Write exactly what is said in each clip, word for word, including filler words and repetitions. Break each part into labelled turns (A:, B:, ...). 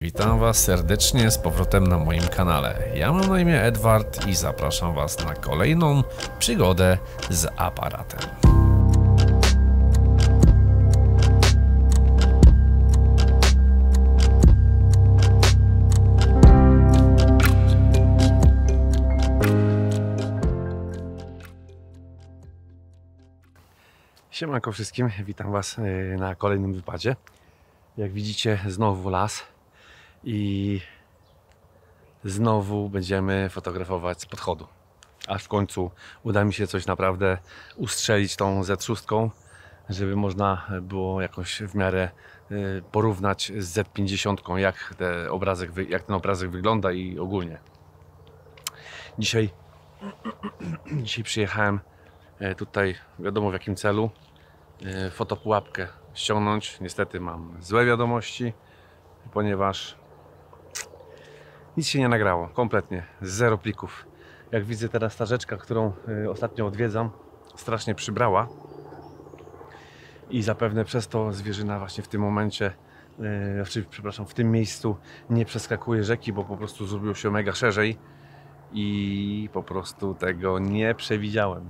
A: Witam Was serdecznie z powrotem na moim kanale. Ja mam na imię Edward i zapraszam Was na kolejną przygodę z aparatem. Siemanko wszystkim, witam Was na kolejnym wypadzie. Jak widzicie, znowu las i znowu będziemy fotografować z podchodu. Aż w końcu uda mi się coś naprawdę ustrzelić tą Z sześć, żeby można było jakoś w miarę porównać z Z pięćdziesiąt, jak, te obrazek, jak ten obrazek wygląda i ogólnie. Dzisiaj, dzisiaj przyjechałem tutaj, wiadomo w jakim celu, fotopułapkę ściągnąć. Niestety mam złe wiadomości, ponieważ nic się nie nagrało, kompletnie, zero plików. Jak widzę, teraz ta rzeczka, którą ostatnio odwiedzam, strasznie przybrała i zapewne przez to zwierzyna właśnie w tym momencie, yy, przepraszam, w tym miejscu nie przeskakuje rzeki, bo po prostu zrobiło się mega szerzej i po prostu tego nie przewidziałem.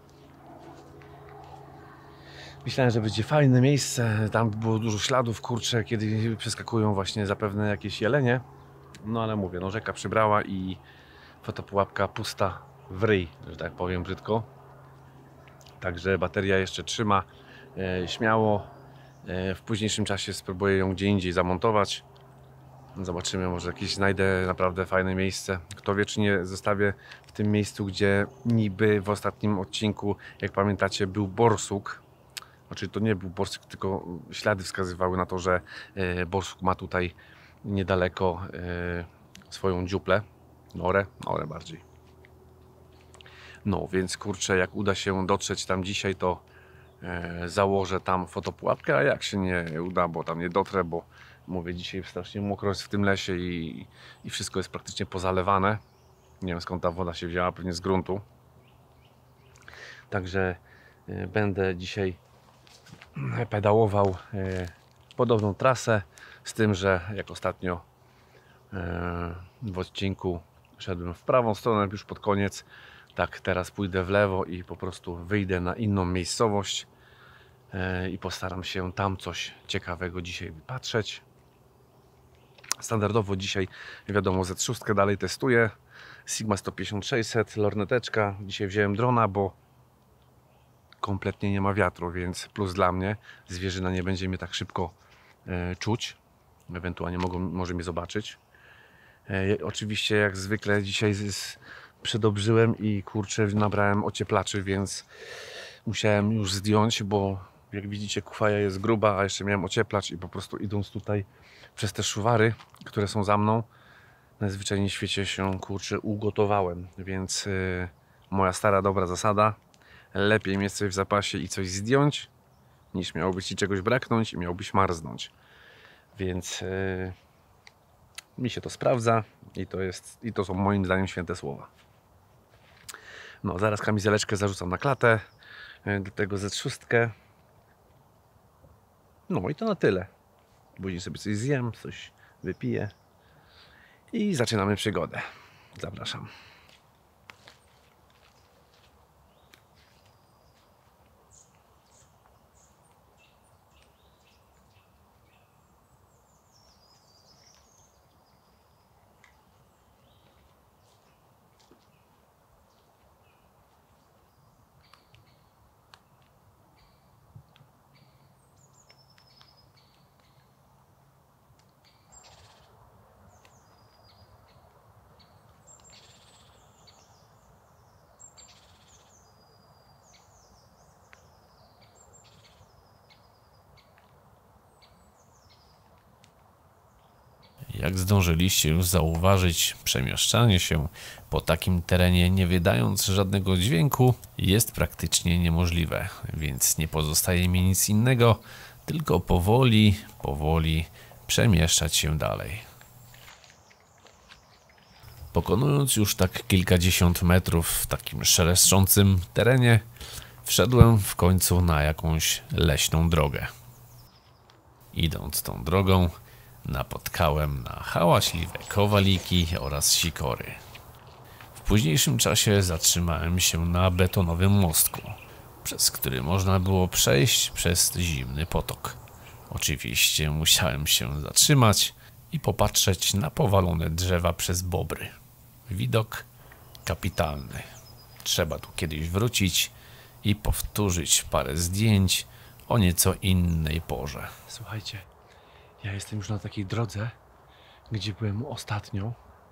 A: Myślałem, że będzie fajne miejsce, tam było dużo śladów, kurcze, kiedy przeskakują właśnie zapewne jakieś jelenie. No ale mówię, no rzeka przybrała i fotopułapka pusta w ryj, że tak powiem brzydko. Także bateria jeszcze trzyma e, śmiało. E, w późniejszym czasie spróbuję ją gdzie indziej zamontować. Zobaczymy, może jakieś znajdę naprawdę fajne miejsce. Kto wie, czy nie zostawię w tym miejscu, gdzie niby w ostatnim odcinku, jak pamiętacie, był borsuk. Znaczy to nie był borsuk, tylko ślady wskazywały na to, że e, borsuk ma tutaj niedaleko e, swoją dziuplę, norę, norę bardziej. No więc kurczę, jak uda się dotrzeć tam dzisiaj, to e, założę tam fotopułapkę, a jak się nie uda, bo tam nie dotrę, bo mówię, dzisiaj strasznie mokro jest w tym lesie i, i wszystko jest praktycznie pozalewane. Nie wiem, skąd ta woda się wzięła, pewnie z gruntu. Także e, będę dzisiaj pedałował e, podobną trasę, z tym, że jak ostatnio e, w odcinku szedłem w prawą stronę już pod koniec, tak teraz pójdę w lewo i po prostu wyjdę na inną miejscowość e, i postaram się tam coś ciekawego dzisiaj wypatrzeć. Standardowo dzisiaj, wiadomo, Z sześć dalej testuję, Sigma sto pięćdziesiąt sześćset, lorneteczka. Dzisiaj wziąłem drona, bo kompletnie nie ma wiatru, więc plus dla mnie, zwierzyna nie będzie mnie tak szybko e, czuć, ewentualnie mogą, może mnie zobaczyć. E, oczywiście jak zwykle dzisiaj z, z, przedobrzyłem i kurczę nabrałem ocieplaczy, więc musiałem już zdjąć, bo jak widzicie kufaja jest gruba, a jeszcze miałem ocieplacz i po prostu idąc tutaj przez te szuwary, które są za mną, najzwyczajniej w świecie się kurczę ugotowałem, więc e, moja stara dobra zasada: lepiej mieć coś w zapasie i coś zdjąć, niż miałoby ci czegoś braknąć i miałbyś marznąć. Więc yy, mi się to sprawdza i to jest, i to są moim zdaniem święte słowa. No, zaraz kamizeleczkę zarzucam na klatę, yy, do tego Z sześć. No i to na tyle. Później sobie coś zjem, coś wypiję i zaczynamy przygodę. Zapraszam. Jak zdążyliście już zauważyć, przemieszczanie się po takim terenie, nie wydając żadnego dźwięku, jest praktycznie niemożliwe, więc nie pozostaje mi nic innego, tylko powoli, powoli przemieszczać się dalej. Pokonując już tak kilkadziesiąt metrów w takim szeleszczącym terenie, wszedłem w końcu na jakąś leśną drogę. Idąc tą drogą,
B: napotkałem na hałaśliwe kowaliki oraz sikory. W późniejszym czasie zatrzymałem się na betonowym mostku, przez który można było przejść przez zimny potok. Oczywiście musiałem się zatrzymać i popatrzeć na powalone drzewa przez bobry. Widok kapitalny. Trzeba tu kiedyś wrócić i powtórzyć parę zdjęć o nieco innej porze.
A: Słuchajcie, ja jestem już na takiej drodze, gdzie byłem ostatnio,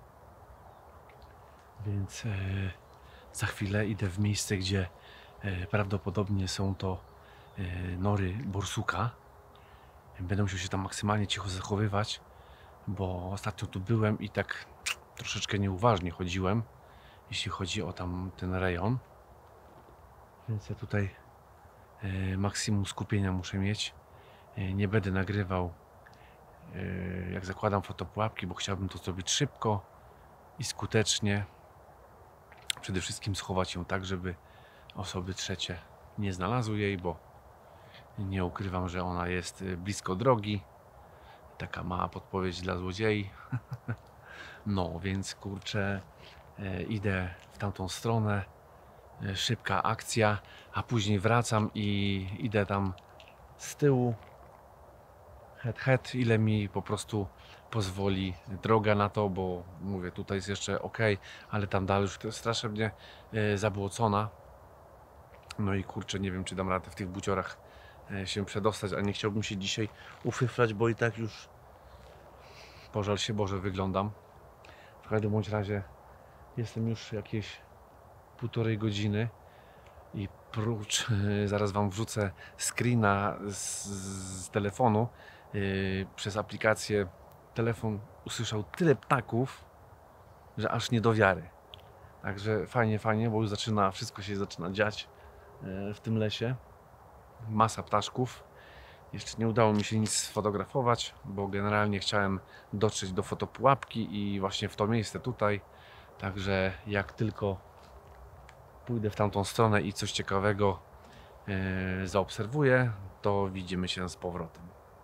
A: więc e, za chwilę idę w miejsce, gdzie e, prawdopodobnie są to e, nory borsuka. Będę musiał się tam maksymalnie cicho zachowywać, bo ostatnio tu byłem i tak troszeczkę nieuważnie chodziłem, jeśli chodzi o tam ten rejon. Więc ja tutaj e, maksimum skupienia muszę mieć. E, nie będę nagrywał, e, jak zakładam fotopułapki, bo chciałbym to zrobić szybko i skutecznie. Przede wszystkim schować ją tak, żeby osoby trzecie nie znalazły jej, bo nie ukrywam, że ona jest blisko drogi. Taka mała podpowiedź dla złodziei. No, więc kurczę, e, idę w tamtą stronę. E, szybka akcja, a później wracam i idę tam z tyłu. Het, het, ile mi po prostu pozwoli droga na to, bo mówię, tutaj jest jeszcze ok, ale tam dalej już to strasznie mnie e, zabłocona. No i kurczę, nie wiem, czy dam radę w tych buciorach e, się przedostać, a nie chciałbym się dzisiaj ufyflać, bo i tak już pożal się Boże wyglądam. W każdym bądź razie jestem już jakieś półtorej godziny i prócz, e, zaraz wam wrzucę screena z, z telefonu. e, przez aplikację telefon usłyszał tyle ptaków, że aż nie do wiary. Także fajnie, fajnie, bo już zaczyna, wszystko się zaczyna dziać w tym lesie. Masa ptaszków. Jeszcze nie udało mi się nic sfotografować, bo generalnie chciałem dotrzeć do fotopułapki i właśnie w to miejsce tutaj. Także jak tylko pójdę w tamtą stronę i coś ciekawego yy, zaobserwuję, to widzimy się z powrotem.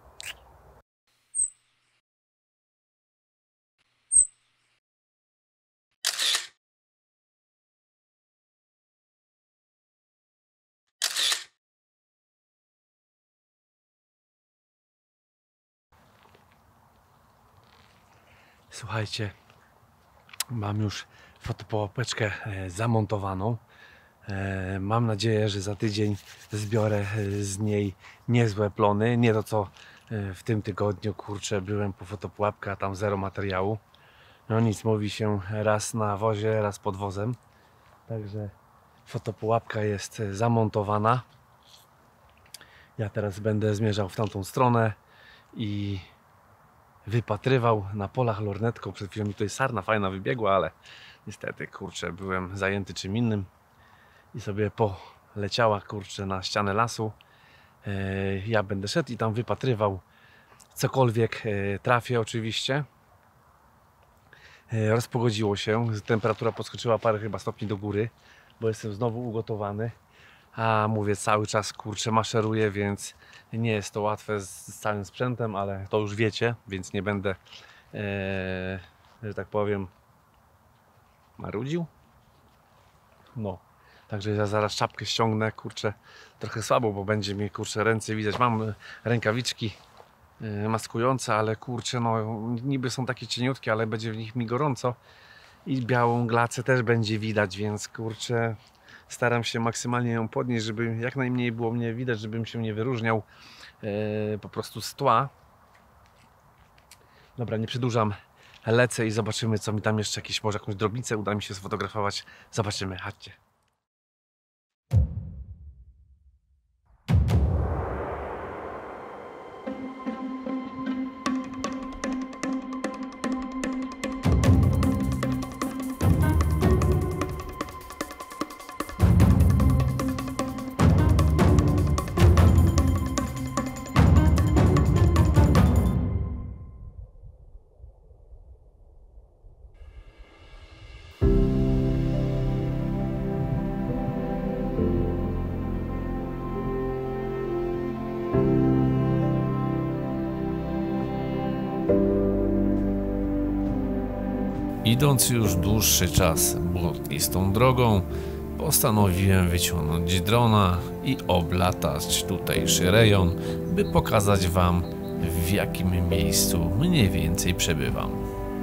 A: Słuchajcie, mam już fotopułapeczkę zamontowaną. Mam nadzieję, że za tydzień zbiorę z niej niezłe plony. Nie to co w tym tygodniu, kurczę, byłem po fotopułapkę, a tam zero materiału. No nic, mówi się raz na wozie, raz pod wozem. Także fotopułapka jest zamontowana. Ja teraz będę zmierzał w tamtą stronę i wypatrywał na polach lornetką. Przed chwilą mi tutaj sarna fajna wybiegła, ale niestety, kurczę, byłem zajęty czym innym i sobie poleciała, kurczę, na ścianę lasu. Ja będę szedł i tam wypatrywał cokolwiek trafię oczywiście. Rozpogodziło się, temperatura podskoczyła parę chyba stopni do góry, bo jestem znowu ugotowany. A mówię, cały czas, kurczę, maszeruję, więc nie jest to łatwe z, z całym sprzętem, ale to już wiecie, więc nie będę, e, że tak powiem, marudził. No, także ja zaraz czapkę ściągnę, kurczę, trochę słabo, bo będzie mi, kurczę, ręce widać. Mam rękawiczki e, maskujące, ale kurczę, no niby są takie cieniutkie, ale będzie w nich mi gorąco i białą glacę też będzie widać, więc kurczę, staram się maksymalnie ją podnieść, żeby jak najmniej było mnie widać, żebym się nie wyróżniał e, po prostu z tła. Dobra, nie przedłużam, lecę i zobaczymy, co mi tam jeszcze, jakieś, może jakąś drobnicę uda mi się sfotografować. Zobaczymy, chodźcie.
B: Idąc już dłuższy czas błotnistą drogą, postanowiłem wyciągnąć drona i oblatać tutejszy rejon, by pokazać Wam, w jakim miejscu mniej więcej przebywam.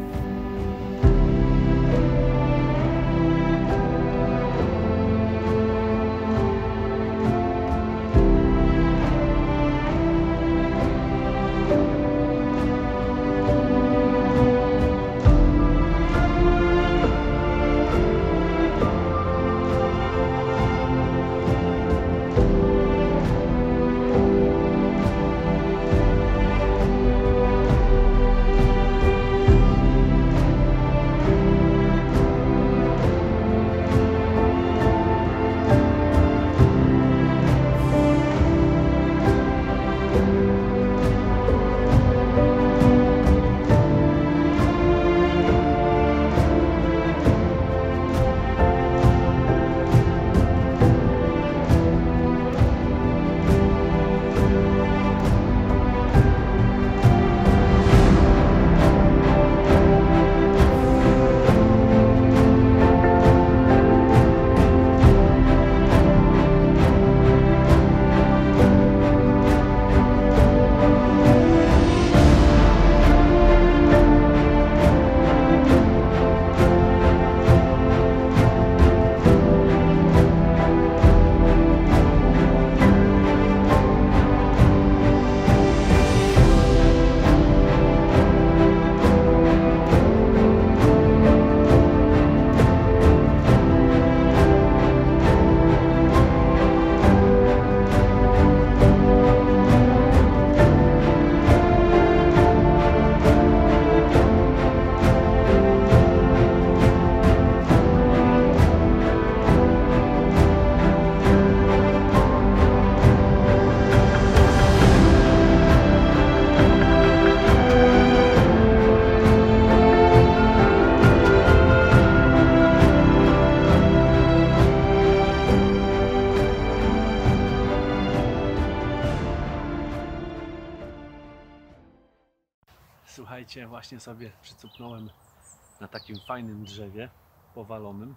A: Słuchajcie, właśnie sobie przycupnąłem na takim fajnym drzewie powalonym.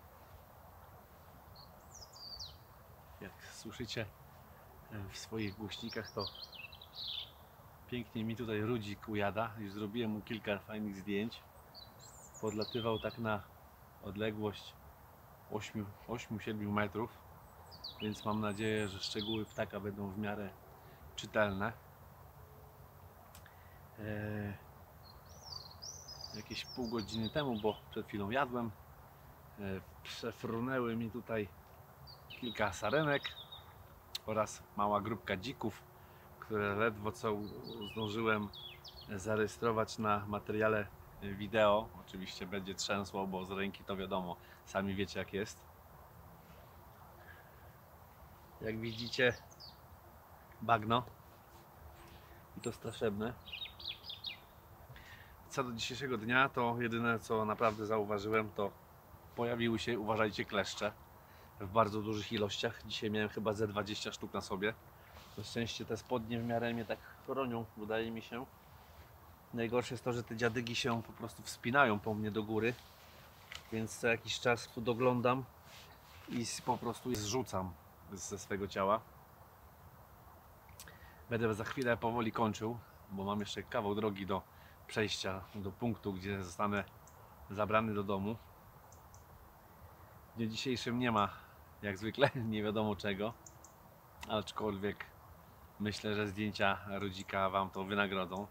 A: Jak słyszycie w swoich głośnikach, to pięknie mi tutaj rudzik ujada. Już zrobiłem mu kilka fajnych zdjęć. Podlatywał tak na odległość osiem siedem metrów, więc mam nadzieję, że szczegóły ptaka będą w miarę czytelne. Eee, jakieś pół godziny temu, bo przed chwilą jadłem, eee, przefrunęły mi tutaj kilka sarenek oraz mała grupka dzików, które ledwo co zdążyłem zarejestrować na materiale wideo. Oczywiście będzie trzęsło, bo z ręki to wiadomo, sami wiecie jak jest. Jak widzicie, bagno i to straszebne. Co do dzisiejszego dnia, to jedyne co naprawdę zauważyłem, to pojawiły się, uważajcie, kleszcze w bardzo dużych ilościach. Dzisiaj miałem chyba ze dwadzieścia sztuk na sobie. Na szczęście te spodnie w miarę mnie tak chronią, wydaje mi się. Najgorsze jest to, że te dziadygi się po prostu wspinają po mnie do góry, więc co jakiś czas tu doglądam i po prostu je zrzucam ze swego ciała. Będę za chwilę powoli kończył, bo mam jeszcze kawał drogi do przejścia do punktu, gdzie zostanę zabrany do domu. W dniu dzisiejszym nie ma jak zwykle nie wiadomo czego, aczkolwiek myślę, że zdjęcia rodzika Wam to wynagrodzą.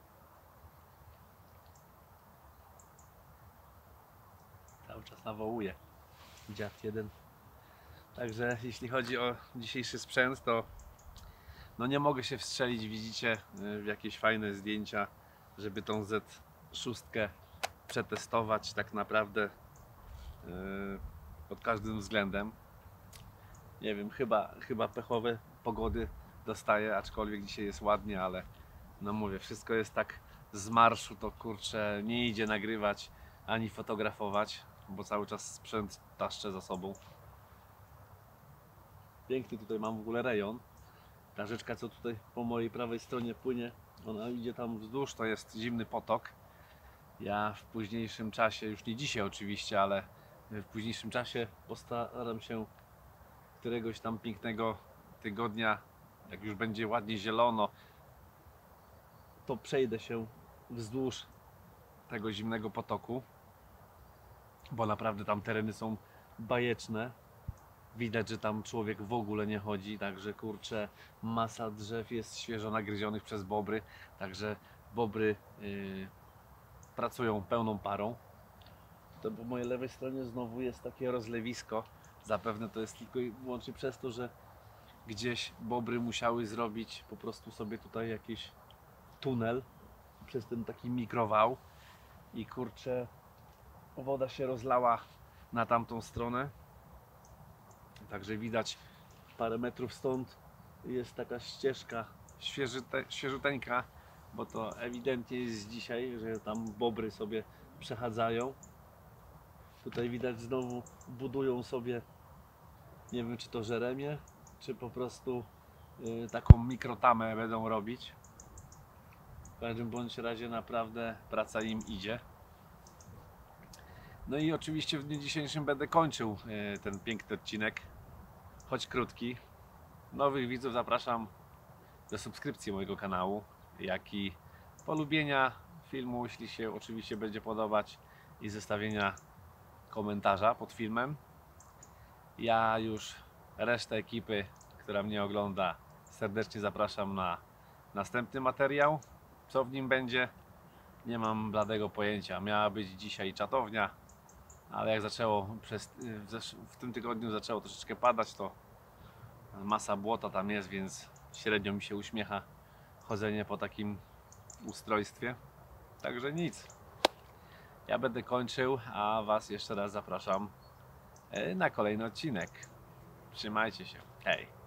A: Cały czas nawołuje dziad jeden. Także jeśli chodzi o dzisiejszy sprzęt, to no nie mogę się wstrzelić, widzicie, w jakieś fajne zdjęcia, żeby tą Z sześć przetestować tak naprawdę yy, pod każdym względem. Nie wiem, chyba, chyba pechowe pogody dostaję, aczkolwiek dzisiaj jest ładnie, ale no mówię, wszystko jest tak z marszu, to kurczę, nie idzie nagrywać ani fotografować, bo cały czas sprzęt taszczę za sobą. Piękny tutaj mam w ogóle rejon. Ta rzeczka, co tutaj po mojej prawej stronie płynie, ona idzie tam wzdłuż, to jest zimny potok. Ja w późniejszym czasie, już nie dzisiaj oczywiście, ale w późniejszym czasie postaram się któregoś tam pięknego tygodnia, jak już będzie ładnie zielono, to przejdę się wzdłuż tego zimnego potoku, bo naprawdę tam tereny są bajeczne. Widać, że tam człowiek w ogóle nie chodzi, także kurczę, masa drzew jest świeżo nagryzionych przez bobry, także bobry yy, pracują pełną parą. To po mojej lewej stronie znowu jest takie rozlewisko. Zapewne to jest tylko i wyłącznie przez to, że gdzieś bobry musiały zrobić po prostu sobie tutaj jakiś tunel przez ten taki mikrował i kurczę, woda się rozlała na tamtą stronę. Także widać parę metrów stąd jest taka ścieżka świeżyte, świeżuteńka, bo to ewidentnie jest dzisiaj, że tam bobry sobie przechadzają. Tutaj widać znowu budują sobie, nie wiem czy to żeremię, czy po prostu y, taką mikrotamę będą robić. W każdym bądź razie naprawdę praca im idzie. No i oczywiście w dniu dzisiejszym będę kończył y, ten piękny odcinek, choć krótki. Nowych widzów zapraszam do subskrypcji mojego kanału, jak i polubienia filmu, jeśli się oczywiście będzie podobać, i zostawienia komentarza pod filmem. Ja już resztę ekipy, która mnie ogląda, serdecznie zapraszam na następny materiał. Co w nim będzie, nie mam bladego pojęcia. Miała być dzisiaj czatownia, ale jak zaczęło przez, w, zesz- w tym tygodniu zaczęło troszeczkę padać, to masa błota tam jest, więc średnio mi się uśmiecha chodzenie po takim ustrojstwie. Także nic. Ja będę kończył, a Was jeszcze raz zapraszam na kolejny odcinek. Trzymajcie się. Hej!